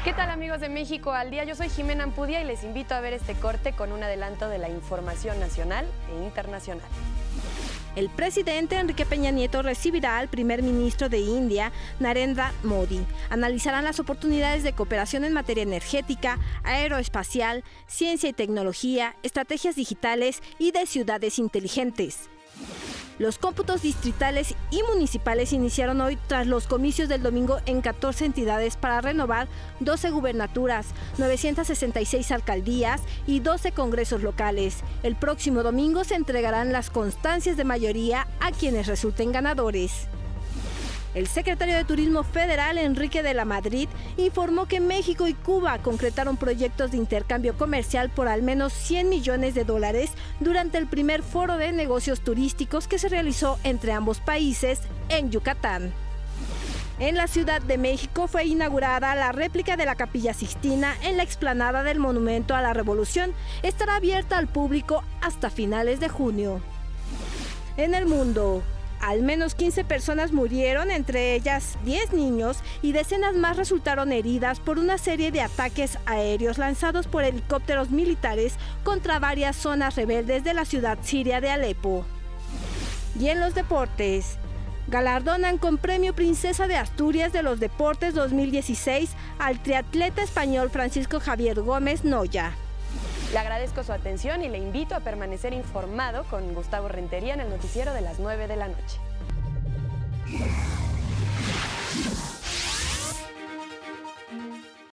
¿Qué tal, amigos de México al Día? Yo soy Jimena Ampudia y les invito a ver este corte con un adelanto de la información nacional e internacional. El presidente Enrique Peña Nieto recibirá al primer ministro de India, Narendra Modi. Analizarán las oportunidades de cooperación en materia energética, aeroespacial, ciencia y tecnología, estrategias digitales y de ciudades inteligentes. Los cómputos distritales y municipales iniciaron hoy tras los comicios del domingo en 14 entidades para renovar 12 gubernaturas, 966 alcaldías y 12 congresos locales. El próximo domingo se entregarán las constancias de mayoría a quienes resulten ganadores. El secretario de Turismo Federal, Enrique de la Madrid, informó que México y Cuba concretaron proyectos de intercambio comercial por al menos $100 millones durante el primer foro de negocios turísticos que se realizó entre ambos países en Yucatán. En la Ciudad de México fue inaugurada la réplica de la Capilla Sixtina en la explanada del Monumento a la Revolución. Estará abierta al público hasta finales de junio. En el mundo, al menos 15 personas murieron, entre ellas 10 niños, y decenas más resultaron heridas por una serie de ataques aéreos lanzados por helicópteros militares contra varias zonas rebeldes de la ciudad siria de Alepo. Y en los deportes, galardonan con Premio Princesa de Asturias de los Deportes 2016 al triatleta español Francisco Javier Gómez Noya. Le agradezco su atención y le invito a permanecer informado con Gustavo Rentería en el noticiero de las 9 de la noche.